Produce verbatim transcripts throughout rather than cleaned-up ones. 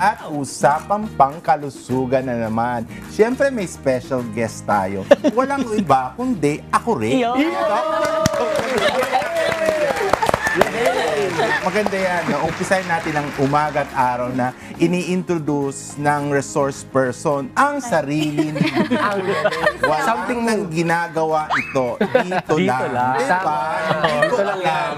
at usapang pangkalusugan na naman. Siyempre may special guest tayo. Walang iba kundi ako rin. Maganda yan. No? Umpisahin natin ang umaga at araw na ini-introduce ng resource person ang sarili nila. Something nang ginagawa ito. Dito, dito lang. lang. Diba? Dito lang lang.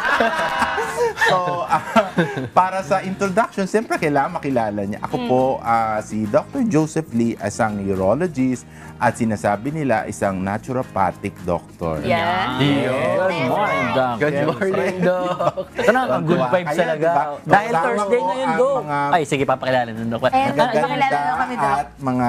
So, uh, para sa introduction, siyempre kailangan makilala niya. Ako mm. po uh, si Doctor Joseph Lee, isang urologist at sinasabi nila isang naturopathic doctor. Yeah. Yeah. Good morning, Doc. Good morning, Doc. Ito na, ang good vibes talaga. Diba? Dahil Thursday ngayon, Doc. Ay, sige, papakilala nun, Doc. Magaganda at mga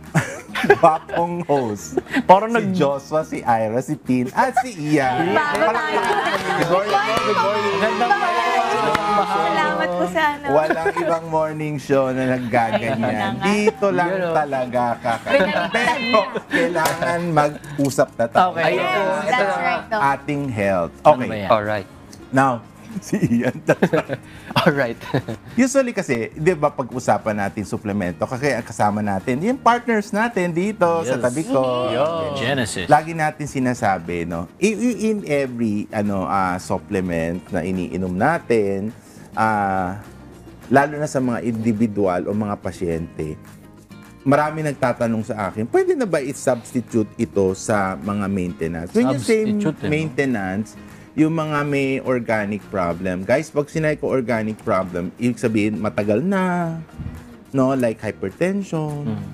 wapong host. Parang si nag... Joshua, si Ira, si Tin, at si Ian. Bago tayo. Good morning, good morning. Gandang Salamat po sa ano. Walang ibang morning show na naggaganyan. Dito lang talaga kakain. Pero kailangan mag-usap na tayo. Okay. Yes, that's right, Doc. Ating health. Okay. Alright. Now, si Ian. Alright. Usually kasi, di ba pag-usapan natin suplemento, kasi kasama natin, yung partners natin dito yes. sa tabi ko. Yo. Genesis. Lagi natin sinasabi, no? In every ano uh, supplement na iniinom natin, uh, lalo na sa mga individual o mga pasyente, marami nagtatanong sa akin, pwede na ba i-substitute ito sa mga maintenance? When you say maintenance, yung mga may organic problem. Guys, pag sinay ko organic problem, ibig sabihin matagal na, no? Like hypertension, mm.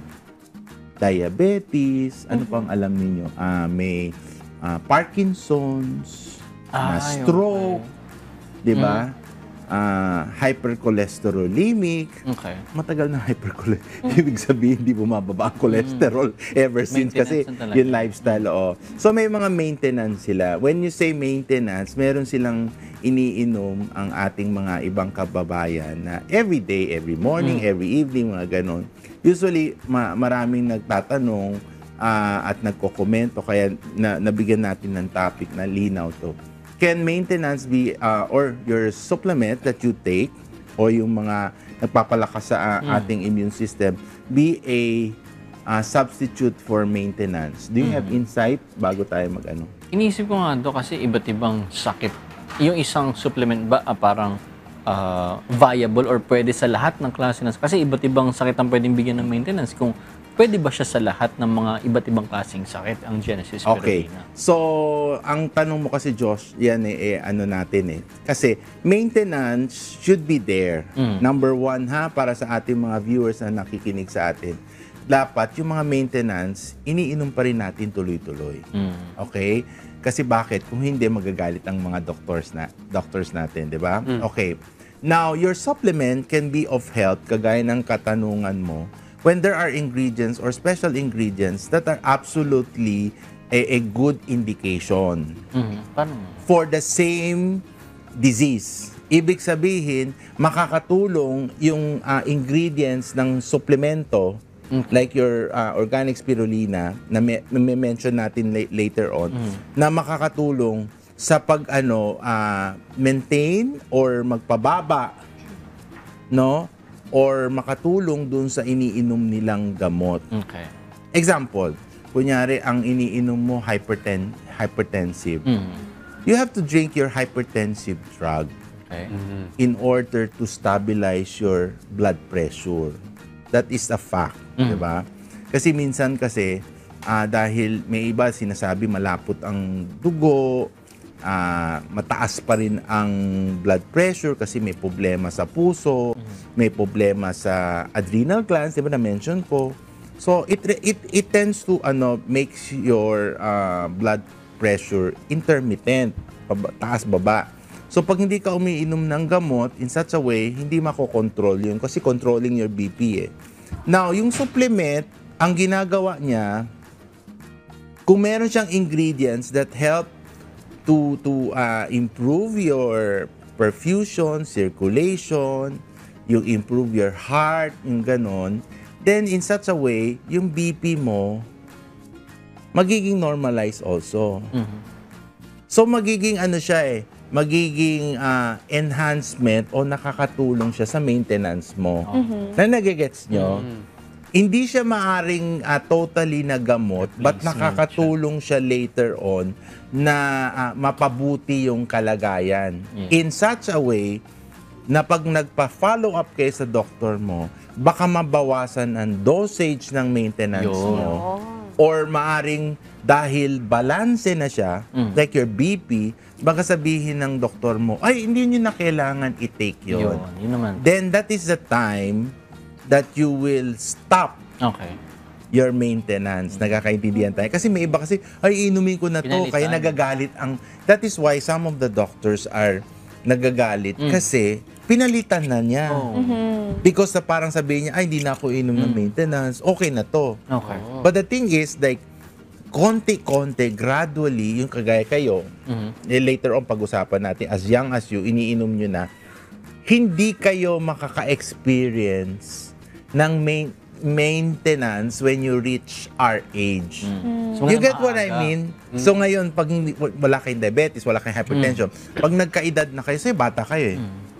diabetes, ano pang alam niyo? Uh, may uh, Parkinson's, ah, uh, stroke, okay. 'di ba? Mm. Uh, hypercholesterolemic. Okay. Matagal na hypercholesterol. Ibig sabihin, hindi bumababa ang cholesterol mm. ever since kasi yung lifestyle. Oh. So may mga maintenance sila. When you say maintenance, meron silang iniinom ang ating mga ibang kababayan na every day, every morning, mm. every evening, mga ganon. Usually, ma maraming nagtatanong uh, at nagkokomento kaya na nabigyan natin ng topic na linaw to. Can maintenance be, uh, or your supplement that you take, o yung mga nagpapalakas sa uh, mm. ating immune system, be a uh, substitute for maintenance? Do you mm. have insight bago tayo mag-ano? Iniisip ko nga ito kasi iba't ibang sakit. Yung isang supplement ba uh, parang uh, viable or pwede sa lahat ng klase ng... Kasi iba't ibang sakit ang pwedeng bigyan ng maintenance. Kung pwede ba siya sa lahat ng mga iba't ibang klaseng sakit, ang Genesis Okay. Spirulina? So, ang tanong mo kasi, Josh, yan eh, eh ano natin eh. Kasi, maintenance should be there. Mm. Number one ha, para sa ating mga viewers na nakikinig sa atin. Dapat, yung mga maintenance, iniinom pa rin natin tuloy-tuloy. Mm. Okay? Kasi bakit? Kung hindi, magagalit ang mga doctors, na, doctors natin, di ba? Mm. Okay. Now, your supplement can be of help, kagaya ng katanungan mo, when there are ingredients or special ingredients that are absolutely a, a good indication mm-hmm. Paano? For the same disease. Ibig sabihin, makakatulong yung uh, ingredients ng suplemento, okay. like your uh, organic spirulina, na may mention natin la later on, mm-hmm. na makakatulong sa pag ano uh, maintain or magpababa, no? Or makatulong dun sa iniinom nilang gamot. Okay. Example, kunyari ang iniinom mo hyperten hypertensive. Mm. You have to drink your hypertensive drug okay. mm-hmm. in order to stabilize your blood pressure. That is a fact, mm. 'di ba? Kasi minsan kasi uh, dahil may iba sinasabi malapot ang dugo, Uh, mataas pa rin ang blood pressure kasi may problema sa puso, mm-hmm. may problema sa adrenal glands, di ba na-mention ko. So, it, it, it tends to ano, makes your uh, blood pressure intermittent, taas baba. So, pag hindi ka umiinom ng gamot in such a way, hindi makokontrol yun kasi controlling your B P eh. Now, yung supplement, ang ginagawa niya, kung meron siyang ingredients that help to to uh, improve your perfusion, circulation, yung improve your heart, yung ganon, then in such a way, yung B P mo magiging normalized also. Mm-hmm. So magiging ano siya eh, magiging ah, enhancement o nakakatulong siya sa maintenance mo. Na nagigets nyo? Hindi siya maaring ah, totally na gamot, but Replacement nakakatulong siya later on na ah, mapabuti yung kalagayan. Yeah. In such a way na pag nagpa-follow up kayo sa doktor mo, baka mabawasan ang dosage ng maintenance Yun. mo. Or maaring dahil balanse na siya, Mm. like your B P, baka sabihin ng doktor mo, ay, hindi nyo na kailangan i-take yun. Yun, yun naman. Then that is the time that you will stop Okay. your maintenance. Nagkakaintindihan tayo. Kasi may iba kasi, ay, inumin ko na to, Pinalitan. kaya nagagalit ang... That is why some of the doctors are nagagalit kasi pinalitan na niya. Oh. Because na parang sabihin niya, ay, hindi na ako inom ng maintenance. Okay na to. Okay. But the thing is, like, konti-konti, gradually, yung kagaya kayo, Mhm. eh, later on pag-usapan natin, as young as you, iniinom nyo na, hindi kayo makaka-experience ng main- maintenance when you reach our age. So, You ngayon get what I maaga. mean? So ngayon, pag hindi, wala kayong diabetes, wala kayong hypertension, pag nagkaedad na kayo, say bata kayo eh,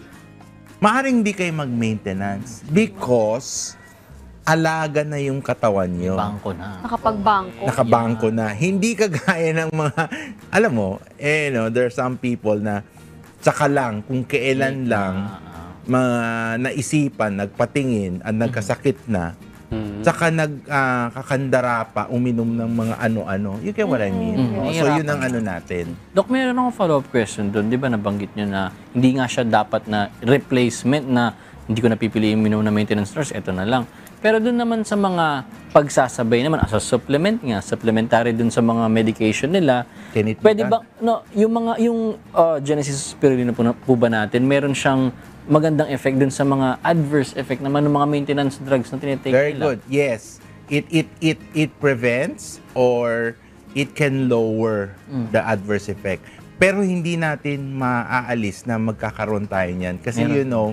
maaring hindi kayo mag-maintenance because alaga na yung katawan nyo. Bangko na. Nakapagbangko. Nakabangko na. Hindi kagaya ng mga, alam mo, eh, no, there are some people na tsaka lang, kung kailan lang, mga naisipan, nagpatingin, at nagkasakit na, tsaka nagkakandara pa, uminom ng mga ano-ano. You get what I mean? Mm. Oh, so, yun ang ano natin. Dok, meron akong follow-up question doon. Di ba nabanggit nyo na hindi nga siya dapat na replacement na hindi ko napipiliin minum na maintenance nurse, eto na lang. Pero doon naman sa mga pagsasabay naman, as a supplement nga, supplementary doon sa mga medication nila, Can it be pwede done? ba, no, yung mga, yung uh, Genesis spirulina po, na- po ba natin, meron siyang magandang effect doon sa mga adverse effect naman ng mga maintenance drugs na tinitake Very nila? good. Yes. It it it it prevents or it can lower the adverse effect. Pero hindi natin maaalis na magkakaroon tayo niyan kasi Meron. you know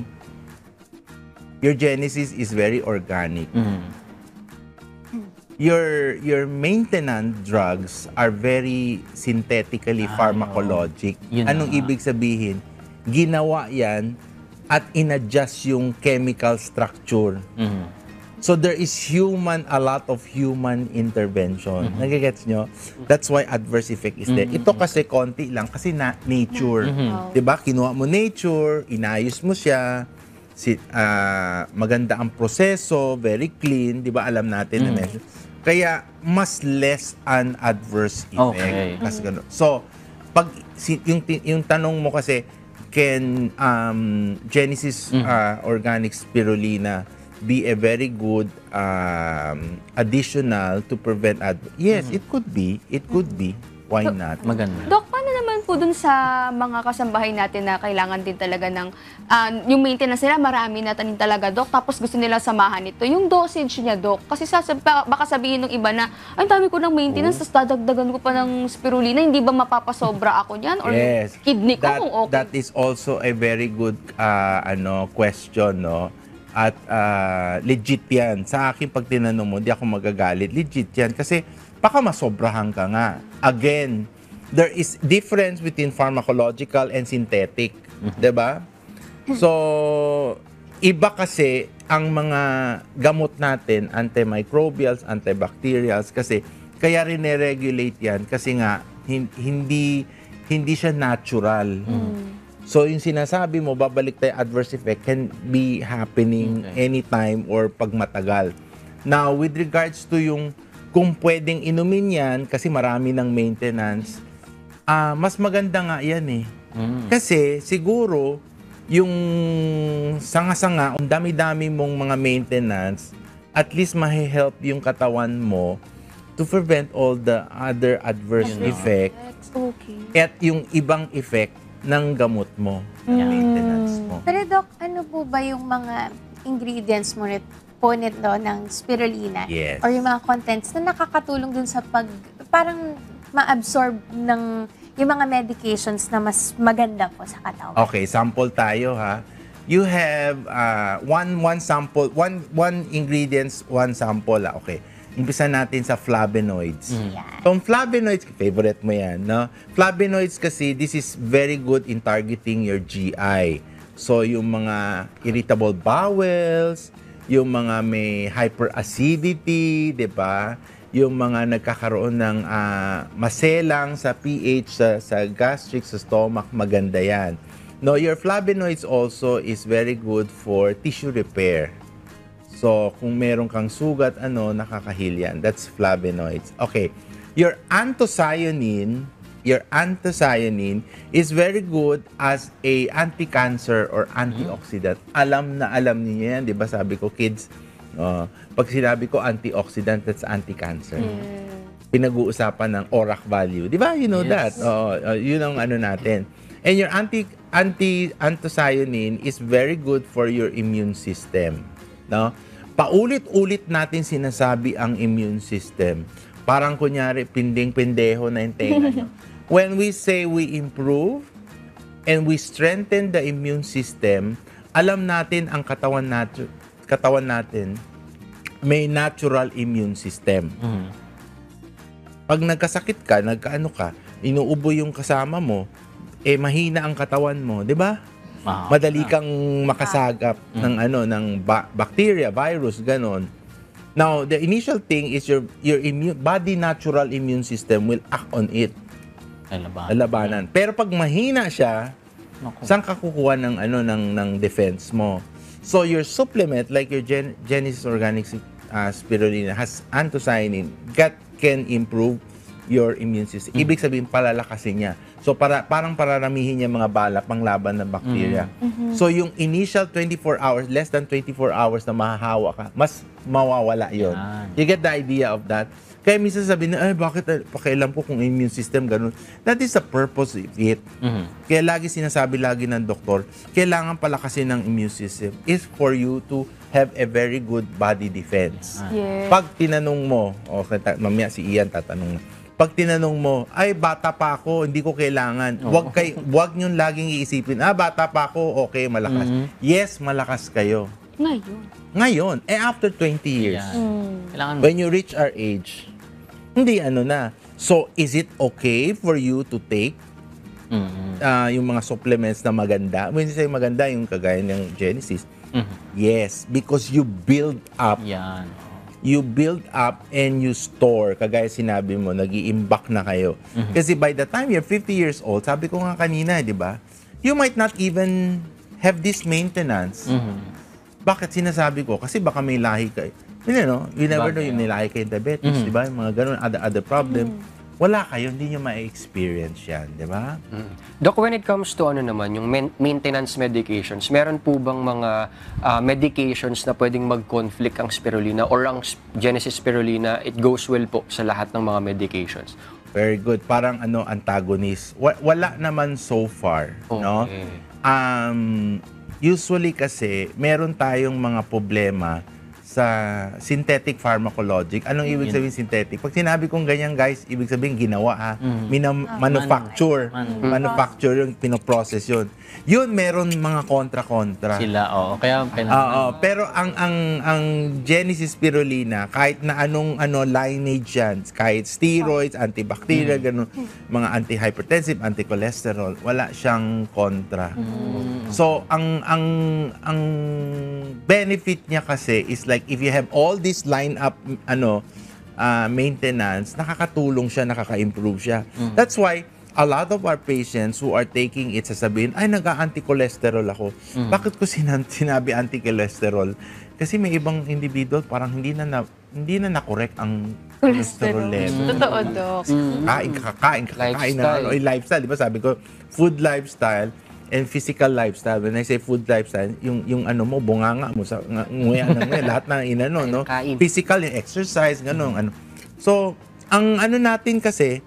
your Genesis is very organic. Mhm. Your your maintenance drugs are very synthetically pharmacologic. Yun na Anong nga. ibig sabihin? Ginawa 'yan at inadjust yung chemical structure. Mhm. So there is human, a lot of human intervention. Mm-hmm. Nagigets nyo? That's why adverse effect is there. Ito kasi konti lang kasi na nature. Mm-hmm. 'Di ba? Kinuha mo nature, inayos mo siya. Si, ah, maganda ang proseso, very clean, 'di ba? Alam natin na Mm-hmm. measure. Kaya mas less an adverse effect. Okay. Kasi ganun. So, pag si, yung ti- yung tanong mo kasi can um, Genesis Mm. ah, organic spirulina be a very good um, additional to prevent adverse? Yes, it could be. It could be. Why not? Maganda. Dok, paano naman po dun sa mga kasambahay natin na kailangan din talaga ng, ah, yung maintenance nila, marami na tanin talaga, Dok, tapos gusto nila samahan ito. Yung dosage niya, Dok, kasi sasab- ba- baka sabihin ng iba na, ay, dami ko ng maintenance, tapos dadagdagan ko pa ng spirulina, hindi ba mapapasobra ako niyan? Or Yes. kidney ko That, kung okay? that is also a very good uh, ano question, no? At uh, legit yan. Sa akin, pag tinanong mo, di ako magagalit. Legit yan. Kasi baka masobrahan ka nga. Again, there is difference between pharmacological and synthetic. Diba? So, iba kasi ang mga gamot natin, antimicrobials, antibacterials, kasi kaya rin regulate yan kasi nga hin- hindi hindi siya natural. So, yung sinasabi mo, babalik tayo, adverse effect can be happening Okay. anytime or pag matagal. Now, with regards to yung kung pwedeng inumin yan, kasi marami ng maintenance, ah mas maganda nga yan eh. Mm. Kasi siguro, yung sanga-sanga, ang dami-dami mong mga maintenance, at least mahe-help yung katawan mo to prevent all the other adverse Yun na. effect Okay. at yung ibang effect ng gamot mo, ng Yeah. maintenance mo. Pero Doc, ano po ba yung mga ingredients mo nit, po nito ng spirulina? Yes. Or yung mga contents na nakakatulong dun sa pag, parang ma-absorb ng yung mga medications na mas maganda po sa katawan? Okay, sample tayo ha. You have uh, one one sample, one one ingredients, one sample ah. Okay. umpisa natin sa flavonoids. Mm. So, ang flavonoids, favorite mo yan, no? Flavonoids kasi, this is very good in targeting your G I. So, yung mga irritable bowels, yung mga may hyperacidity, di ba? Yung mga nagkakaroon ng ah, maselang sa pH, sa, sa gastric, sa stomach, maganda yan. No, your flavonoids also is very good for tissue repair. So, kung meron kang sugat, ano, nakakahil yan. That's flavonoids. Okay. Your anthocyanin, your anthocyanin is very good as a anti-cancer or antioxidant. Alam na alam niyo yan, di ba? Sabi ko, kids, uh, pag sinabi ko antioxidant, that's anti-cancer. Pinag-uusapan ng O R A C value. Di ba? You know that. Yes. Oo, uh, yun ang ano natin. And your anti anti anthocyanin is very good for your immune system. No? Paulit-ulit natin sinasabi ang immune system. Parang kunyari, pinding-pindeho na yung tenga nyo. When we say we improve and we strengthen the immune system, alam natin ang katawan natin, katawan natin may natural immune system. Mm. Pag nagkasakit ka, nagkaano ka, inuubo yung kasama mo, eh mahina ang katawan mo, di ba? Ah, Madali kang makasagap ng ano ng ba- bacteria, virus, ganon. Now, the initial thing is your your immune body natural immune system will act on it, Ay, laban. labanan. Pero pag mahina siya, Naku. saan ka kukuha ng ano ng ng defense mo? So your supplement like your Gen- Genesis Organic uh, Spirulina has anthocyanin that can improve your immune system. Ibig sabihin palalakasin niya. So para parang pararamihin niya mga bala panglaban ng bacteria. So yung initial twenty-four hours, less than twenty-four hours na mahahawa ka, mas mawawala 'yon. Yan. You get the idea of that? Kaya minsan sabihin na, ay bakit eh, pakialam ko kung immune system ganun. That is the purpose of it. Mhm. Kaya lagi sinasabi lagi ng doktor, kailangan palakasin ng immune system is for you to have a very good body defense. Yes. Pag tinanong mo, okay, ta- mamaya si Ian tatanong na. Pag tinanong mo, ay bata pa ako, hindi ko kailangan. Huwag kay huwag niyo laging iisipin, ah bata pa ako, okay, malakas. Yes, malakas kayo. Ngayon. Ngayon, eh after twenty years, Yan. Kailangan when you reach our age, hindi ano na. So, is it okay for you to take Mhm. ah, yung mga supplements na maganda? When you say maganda, yung kagaya ng Genesis, Mhm. yes, because you build up Yan. you build up and you store. Kagaya sinabi mo, nag-i-imbak na kayo. Kasi by the time you're fifty years old, sabi ko nga kanina, di ba? You might not even have this maintenance. Mhm. Bakit sinasabi ko? Kasi baka may lahi kayo. You know, you never know Bagay, yung nilahi kayo diabetes, di ba? Yung mga ganun, other, other problem. Wala kayo, hindi nyo ma-experience yan, di ba? Doc, when it comes to ano naman, yung main- maintenance medications, meron po bang mga ah, medications na pwedeng mag-conflict ang spirulina or ang sp- Genesis spirulina, it goes well po sa lahat ng mga medications? Very good. Parang ano, antagonist. Wa- wala naman so far, no? Okay. Um, usually kasi, meron tayong mga problema sa synthetic pharmacologic. Anong ibig sabihin synthetic? Pag sinabi kong ganyan, guys, ibig sabihin ginawa ha. Minam- manufacture. Man- Manufacture yung pinoprocess yun. Yun, meron mga kontra-kontra. Sila, oo. Kaya Oo, kailangan. pero ang ang ang Genesis spirulina, kahit na anong ano lineage yan, kahit steroids, antibacterial, ganun, mga antihypertensive, anticholesterol, wala siyang kontra. So, ang ang ang benefit niya kasi is like if you have all this line up ano uh, maintenance, nakakatulong siya, nakaka-improve siya. That's why a lot of our patients who are taking it, sasabihin, ay, nag-anti-cholesterol ako. Bakit ko sinan- sinabi anti-cholesterol? Kasi may ibang individual, parang hindi na, na hindi na na-correct ang cholesterol level. Totoo, Dok. Kain ka, kain ka, kain na. Lifestyle. Ano, yung lifestyle, di ba? Sabi ko, food lifestyle and physical lifestyle. When I say food lifestyle, yung yung ano mo, bunganga mo, sa ng- nguya ng nguya, lahat na inano, no? Kain. Physical, yung exercise, gano'n, ano. So, ang ano natin kasi,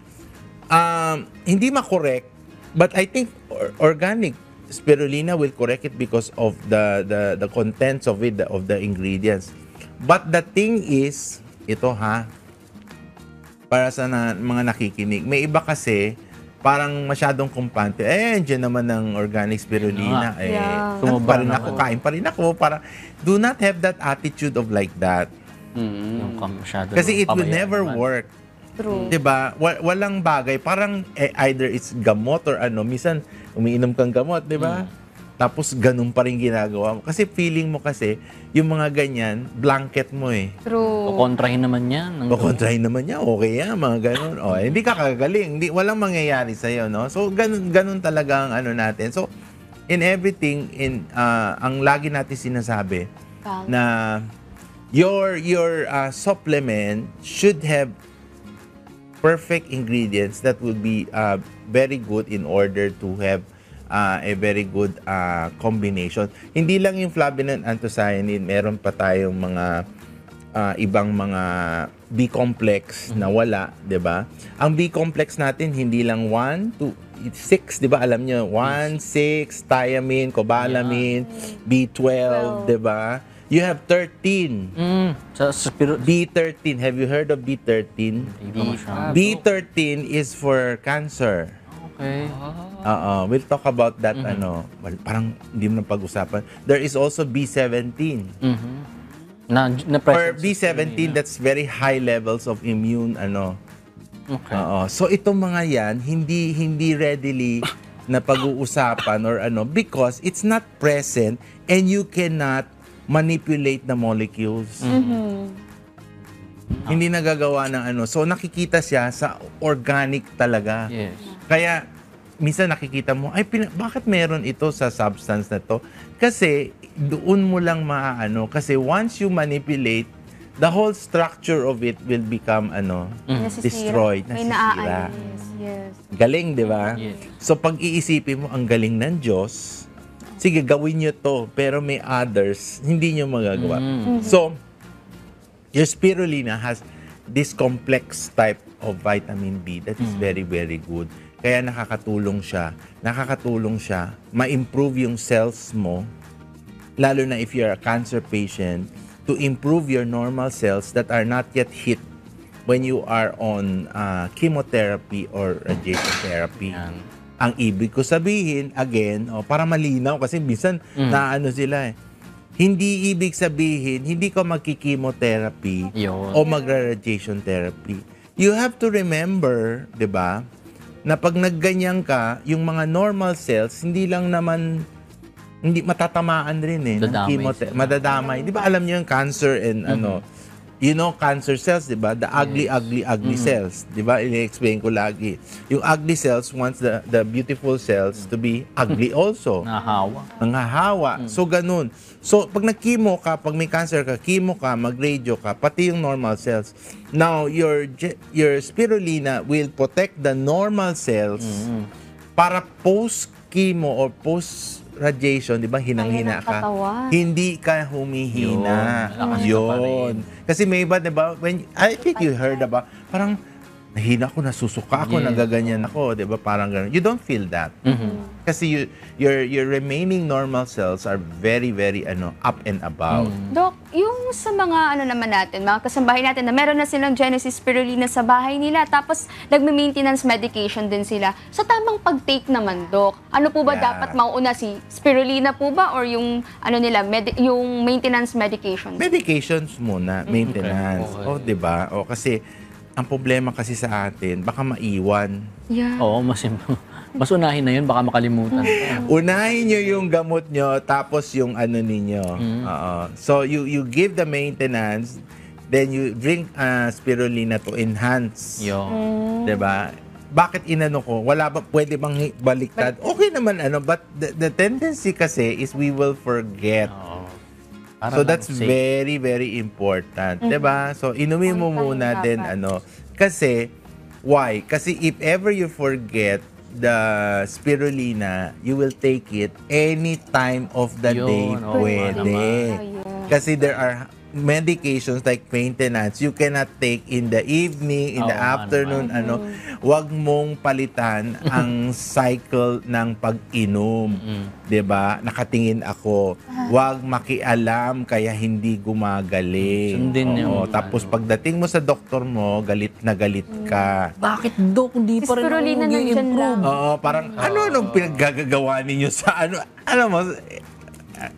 um, hindi ma-correct, but I think or- organic spirulina will correct it because of the the the contents of it, the- of the ingredients. But the thing is, ito ha, para sa na, mga nakikinig, may iba kasi parang masyadong kumpante. Eh, dyan naman ng organic spirulina. Ano Eh, Yeah. ano pa rin Sumubra ako, na ako. kain pa rin ako. Para, do not have that attitude of like that. Yung kam- masyado Kasi it will pabayaan never naman. work. True. 'Di ba? Wa- walang bagay, parang eh, either it's gamot or ano, minsan umiinom kang gamot, 'di ba? Tapos ganun pa rin ginagawa mo. Kasi feeling mo kasi, yung mga ganyan, blanket mo eh. True. Kukontrahin naman yan. ng- O kontrahin naman niya, okay yan, mga ganun. O, hindi ka kagaling, hindi, walang mangyayari sa'yo, no? So, ganun, ganun talaga ang ano natin. So, in everything, in ah, ang lagi natin sinasabi, Balance. na your your uh, supplement should have perfect ingredients that would be uh, very good in order to have uh, a very good uh, combination. Hindi lang yung flavin and anthocyanin, meron pa tayong mga uh, ibang mga B-complex na wala, 'di ba? Ang B-complex natin hindi lang one, two, six, 'di ba? Alam niyo, one, six, thiamine, cobalamin, B twelve, 'di ba? You have thirteen. Mm, sa, sa spiro- B thirteen, have you heard of B thirteen? Hindi ko masyado. B thirteen is for cancer. Okay. Oo, we'll talk about that ano, well, parang hindi mo na pag-usapan. There is also B seventeen. Mhm. Na, na For presence B sa seventeen, spirulina. that's very high levels of immune ano. Okay. Oo. So itong mga 'yan hindi hindi readily na pag-uusapan or ano because it's not present and you cannot manipulate the molecules. Hindi nagagawa ng ano. So nakikita siya sa organic talaga. Yes. Kaya minsan nakikita mo, ay pina- bakit meron ito sa substance na to? Kasi doon mo lang maaano kasi once you manipulate, the whole structure of it will become ano, Nasisira. destroyed, May nasisira. naaalis. Yes. Galing, di ba? Yes. So pag iisipin mo ang galing ng Diyos, sige gawin nyo to, pero may others, hindi nyo magagawa. So, your spirulina has this complex type of vitamin B that is very, very good. Kaya nakakatulong siya. Nakakatulong siya ma-improve yung cells mo, lalo na if you're a cancer patient, to improve your normal cells that are not yet hit when you are on uh, chemotherapy or radiation therapy. Yan. Ang ibig ko sabihin, again, oh, para malinaw, kasi minsan naano sila eh. Hindi ibig sabihin, hindi ka magki-chemotherapy Yun. o magra-radiation therapy. You have to remember, 'di ba, na pag nagganyan ka, yung mga normal cells, hindi lang naman, hindi matatamaan rin eh. ng Dadamay chemothe- sila. Madadamay. Di ba alam niyo yung cancer and ano, you know cancer cells, di ba? The ugly, ugly, ugly cells. Di ba? Ini-explain ko lagi. Yung ugly cells wants the, the beautiful cells to be ugly also. Nahawa. Nangahawa. So, ganun. So, pag nag-chemo ka, pag may cancer ka, chemo ka, mag-radio ka, pati yung normal cells. Now, your ge- your spirulina will protect the normal cells para post-chemo or post-radiation, di ba, hinang-hina Kaya ng ka. katawan. Hindi ka humihina. Yun. Malakas ka pa Yun. Kasi may iba, di ba, when, I think you heard about, parang, nahina ako, nasusuka ako, Yes. nagaganyan ako, di ba, parang gano'n. You don't feel that. Kasi you, your your remaining normal cells are very, very, ano, up and about. Doc, yung sa mga ano naman natin, mga kasambahay natin na meron na silang Genesis spirulina sa bahay nila, tapos nagme-maintenance medication din sila. Sa tamang pag-take naman, Doc, ano po ba Yeah. dapat mauuna, si spirulina po ba or yung ano nila, med- yung maintenance medication? Medications muna, maintenance. Okay. O, di ba? O, kasi, ang problema kasi sa atin, baka maiwan. Yeah. Oo, mas, mas unahin na yun, baka makalimutan. Unahin nyo yung gamot nyo, tapos yung ano ninyo. Oo. So, you you give the maintenance, then you drink uh, spirulina to enhance. Yun. Diba? Bakit inano ko? Wala ba, pwede bang hi- baliktad? Okay naman ano, but the, the tendency kasi is we will forget. Oo. Para So lang that's safe. very, very important. Diba? So, inumin mo On time muna dapat. din, ano. Kasi, why? Kasi if ever you forget the spirulina, you will take it any time of the Yun, day oo, pwede. naman. Kasi there are medications like maintenance you cannot take in the evening, in the Oo nga afternoon, ano. Huwag mong palitan ang cycle ng pag-inom. 'Di ba? Nakatingin ako. Huwag makialam kaya hindi gumagaling. Sundin Oo, yung tapos pagdating mo sa doktor mo, galit na galit ka. Bakit, Dok? Hindi pa rin ako Spirulina nandyan nag-i-improve. lang. Oo, parang ano anong pinaggagawa ninyo sa ano? Alam mo,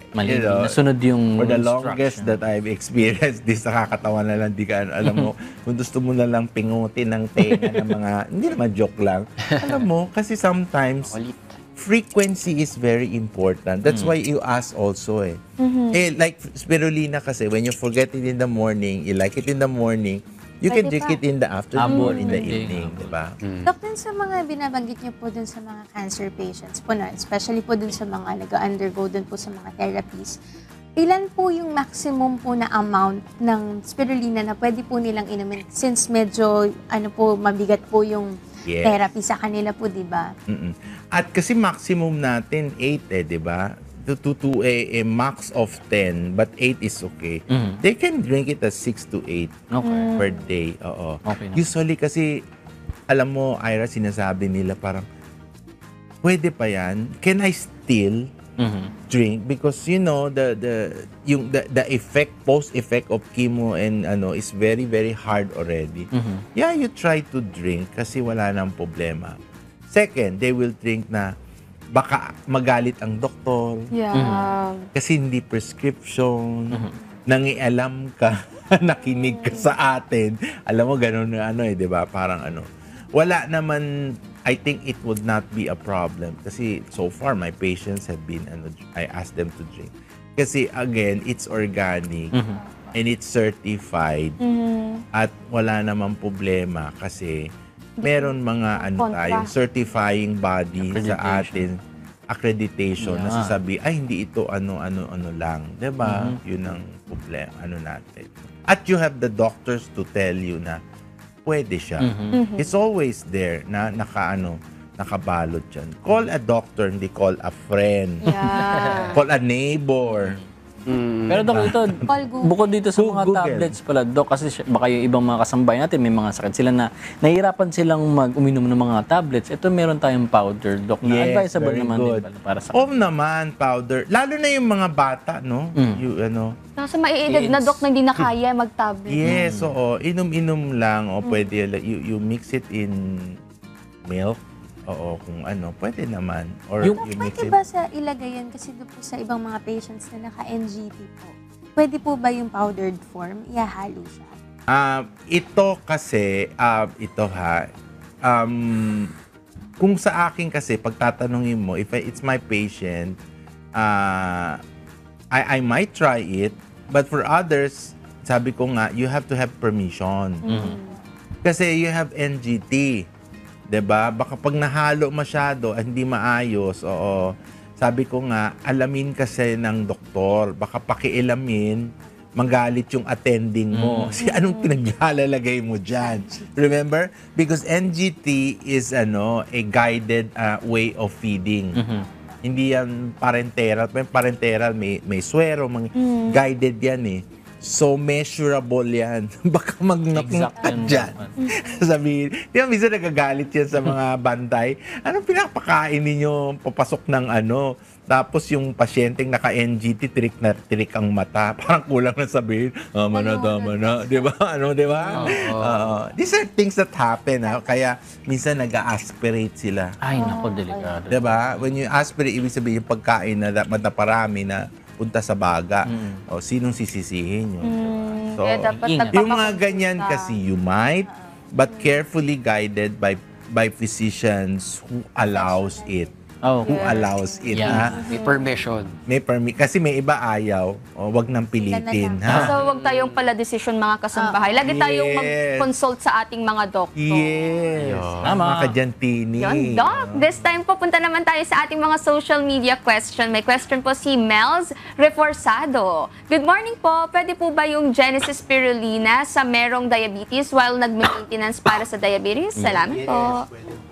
Mali, You know, nasunod yung for the instruction. longest that I've experienced this, nakakatawa na lang, di ka, alam mo, kung gusto mo na lang pingutin ng tenga ng mga, hindi naman joke lang. Alam mo, kasi sometimes, Kulit. frequency is very important. That's why you ask also eh. Eh, like spirulina kasi, when you forget it in the morning, you like it in the morning, you can Pwede drink pa. it in the afternoon, Habon, in the hindi. evening, di ba? Dok, dun sa mga binabanggit niyo po dun sa mga cancer patients po na, especially po dun sa mga nag-undergo dun po sa mga therapies, ilan po yung maximum po na amount ng spirulina na pwede po nilang inumin since medyo ano po mabigat po yung Yes. therapy sa kanila po, di ba? Mm-mm. At kasi maximum natin eight eh, di ba? To, to, to a, a max of ten, but eight is okay. Mhm. They can drink it as six to eight Okay. per day. Oo. Okay na. Usually kasi, alam mo, Ira, sinasabi nila parang, pwede pa yan? Can I still Mhm. drink? Because you know, the the yung the, the effect, post effect of chemo and ano is very very hard already. Mhm. Yeah, you try to drink kasi wala nang problema. Second, they will drink na baka magalit ang doktor Yeah. kasi hindi prescription, nangialam ka, nakinig ka sa atin. Alam mo, ganun na ano eh, di ba? Parang ano. Wala naman, I think it would not be a problem. Kasi so far, my patients have been, ano, I asked them to drink. Kasi again, it's organic and it's certified. At wala namang problema kasi meron mga ano Kontra. tayong certifying body sa Accreditation. atin, accreditation na Yeah. sasabi, ay hindi ito ano ano ano lang, 'di ba? Yun ang problema ano natin. At you have the doctors to tell you na pwede siya. It's always there na nakaano, nakabalot diyan. Call a doctor, hindi call a friend. Yeah. Call a neighbor. Pero Dok, ito, Call Google. bukod dito sa Go- mga Google. tablets pala, Dok, kasi sy- baka yung ibang mga kasambahay natin, may mga sakit sila na nahihirapan silang mag-uminom ng mga tablets. Ito meron tayong powder, Dok, na Yes, advisable very naman good. din pala para sa Oo naman, powder. Lalo na yung mga bata, no? Yung ano, Nasa maiedad na, Dok, na hindi na kaya mag-tablet. yes, oo. Inom-inom lang o pwede you, you mix it in milk. Oo, kung ano, pwede naman. Or Yung- you mix Pwede it. ba sa ilagay yan kasi doon po sa ibang mga patients na naka-N G P po? Pwede po ba yung powdered form? Ihahalo siya. Ah, ito kasi, ah, ito ha, um, kung sa akin kasi, pag tatanungin mo, if I- it's my patient, ah, I, I might try it, but for others, sabi ko nga, you have to have permission. Kasi you have N G T. 'Di ba? Baka pag nahalo masyado, ah, hindi maayos, oo. Sabi ko nga, alamin kasi ng doktor, baka pakialamin, magalit yung attending mo. Kasi anong pinaglalagay mo dyan? Remember? Because N G T is ano, a guided uh, way of feeding. Hindi yan parenteral. May parenteral, may, may swero, mga guided yan eh. So, measurable yan. Baka magnaking Exact ka yan dyan. naman. Sabihin, di ba, minsan nagagalit yan sa mga bantay. Anong pinapakain ninyo papasok ng ano? Tapos yung pasyenteng naka-N G T, tirik na tirik ang mata. Parang kulang na sabihin, tama na, tama na. Di ba? Ano, di ba? Oo. These are things that happen. Ha? Kaya minsan nag-aspirate sila. Ay, nako, delikado. Di ba? When you aspirate, ibig sabihin yung pagkain na dapat na parami na punta sa baga. O, sinong sisisihin yun? So, Kaya dapat ingat. yung mga nagpapakonsulta. ganyan kasi, you might, but carefully guided by by physicians who allows it. Oh, Who allows it, Yeah. ha? May permission. May permit. Kasi may iba ayaw. O, wag nang pilitin, ha? So, wag tayong pala decision mga kasambahay. Lagi tayong Yes. mag-consult sa ating mga doktor. Yes. Tama. Mga kadyantini. Yan, Doc. This time, pupunta naman tayo sa ating mga social media question. May question po si Mel's Reforzado. Good morning po. Pwede po ba yung Genesis Spirulina sa merong diabetes while nag-maintenance para sa diabetes? Salamat po.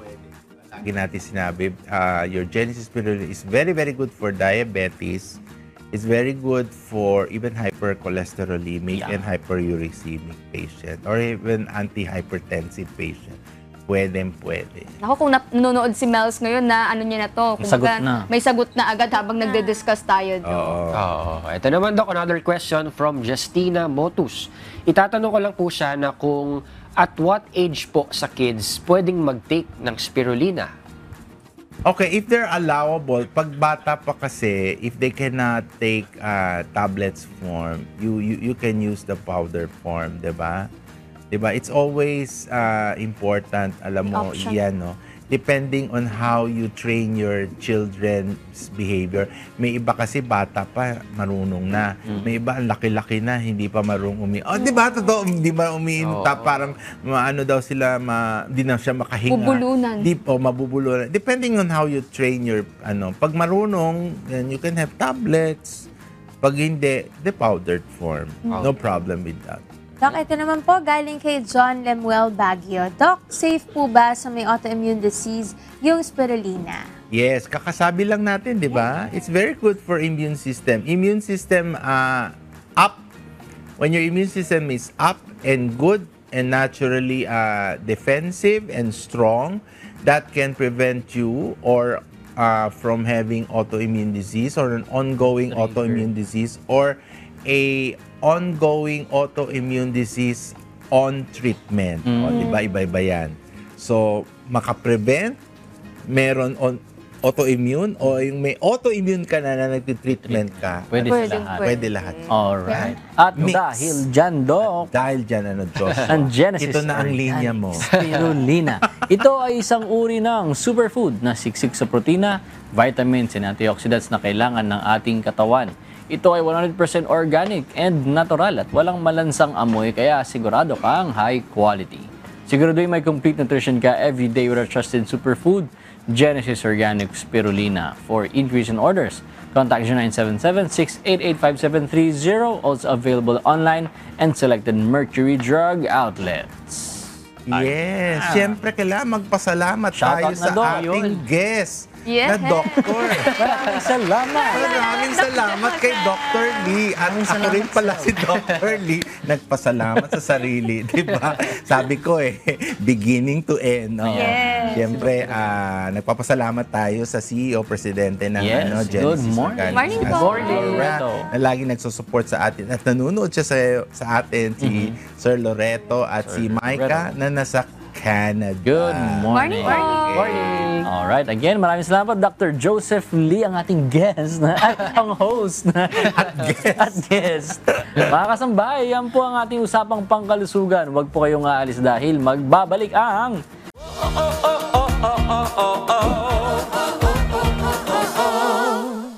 Lagi natin sinabi, uh, your Genesis spirulina is very, very good for diabetes. It's very good for even hypercholesterolemic Yeah. and hyperuricemic patient or even anti-hypertensive patient. Pwede, pwede. Ako, kung nanonood si Mel's ngayon na ano niya na to, May sagot kumbaga, na. may sagot na agad habang nagde-discuss tayo. Doc. Oo. Oo. Ito naman, Doc, another question from Justina Motus. Itatanong ko lang po siya na kung at what age po sa kids pwedeng mag-take ng spirulina? Okay, if they're allowable, pag bata pa kasi, if they cannot take uh, tablets form, you, you you can use the powder form, 'di ba? 'Di ba? It's always uh, important, alam mo, Option. yan, no? Depending on how you train your children's behavior. May iba kasi bata pa, marunong na. May iba, ang laki-laki na, hindi pa marunong umi... Oh, di ba? Totoo, hindi ba umiinta? Parang, maano daw sila, ma, di na siya makahinga. Bubulunan. Di, o mabubulunan. Depending on how you train your, ano, pag marunong, then you can have tablets. Pag hindi, the powdered form. No problem with that. Doc, ito naman po galing kay John Lemuel Baguio. Doc, safe po ba sa may autoimmune disease yung spirulina? Yes, kakasabi lang natin, di ba? It's very good for immune system. Immune system uh, up. When your immune system is up and good and naturally uh, defensive and strong, that can prevent you or uh, from having autoimmune disease or an ongoing autoimmune disease or a ongoing autoimmune disease on treatment. O, di ba? Iba-iba yan. So, makaprevent, meron on autoimmune o yung may autoimmune ka na na nagtitreatment ka. Pwede, Pwede, sa lahat. Pwede lahat. Alright. At Mix. dahil dyan, Doc, Dahil dyan, ano, Joshua? ang Genesis Ito na ang linya mo. Spirulina. Ito ay isang uri ng superfood na siksik sa protina, vitamins, and antioxidants na kailangan ng ating katawan. Ito ay one hundred percent organic and natural at walang malansang amoy kaya sigurado kang high quality. Siguraduhin may complete nutrition ka every day with our trusted superfood, Genesis Organic Spirulina. For increase in orders, contact zero nine seven seven, six eight eight, five seven three zero. Also available online and selected Mercury Drug outlets. Yes. Siyempre, kailangan magpasalamat Shoutout tayo na, sa Doc. ating Yun. guest Yes. na doktor. Maraming salamat! Maraming salamat kay Doctor Lee. At ako rin pala si Doctor Lee. Nagpasalamat sa sarili. Di ba? Sabi ko eh, beginning to end. Oh. Yes. Siyempre, ah, nagpapasalamat tayo sa C E O, Presidente ng Yes. ano, Good Genesis morning. Organics. Morning As po. Morning, Laura, Loreto. na laging nagsusupport sa atin. At nanonood siya sa, sa atin, si Sir Loreto at si Micah na nasa Canada. Good morning. Morning po. Morning. Alright, again, maraming salamat, Doctor Joseph Lee, ang ating guest, na, at ang host na, at guest. At guest. Mga kasambahay, yan po ang ating usapang pangkalusugan. Huwag po kayong aalis dahil magbabalik ang...